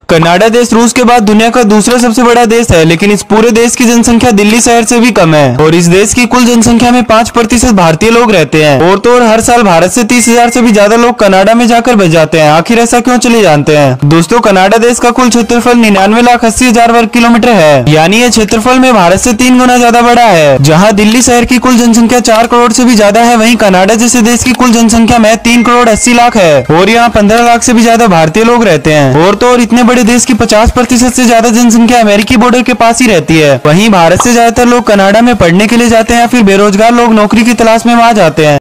Canada देश रूस के बाद दुनिया का दूसरा सबसे बड़ा देश है, लेकिन इस पूरे देश की जनसंख्या दिल्ली शहर से भी कम है और इस देश की कुल जनसंख्या में 5% भारतीय लोग रहते हैं। और तो और हर साल भारत से 30,000 से भी ज्यादा लोग कनाडा में जाकर बस जाते हैं। आखिर ऐसा क्यों, चले जानते हैं। दोस्तों, कनाडा देश का कुल क्षेत्रफल 99,80,000 वर्ग किलोमीटर है, यानी ये क्षेत्रफल में भारत से 3 गुना ज्यादा बड़ा है। जहाँ दिल्ली शहर की कुल जनसंख्या 4 करोड़ से भी ज्यादा है, वहीं कनाडा जैसे देश की कुल जनसंख्या में 3 करोड़ 80 लाख है और यहाँ 15 लाख से भी ज्यादा भारतीय लोग रहते हैं। और तो और इतने बड़े देश की 50% से ज्यादा जनसंख्या अमेरिकी बॉर्डर के पास ही रहती है। वहीं भारत से ज्यादातर लोग कनाडा में पढ़ने के लिए जाते हैं या फिर बेरोजगार लोग नौकरी की तलाश में वहां जाते हैं।